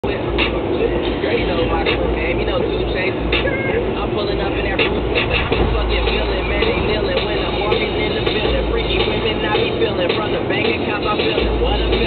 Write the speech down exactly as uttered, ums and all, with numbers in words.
You know my crew name, you know two Chainz. I'm pulling up in that roof, I'm a fucking villain, man, they kneeling when I'm walking in the building. Freaky women I be feeling, from the bank accounts I'm feeling. What a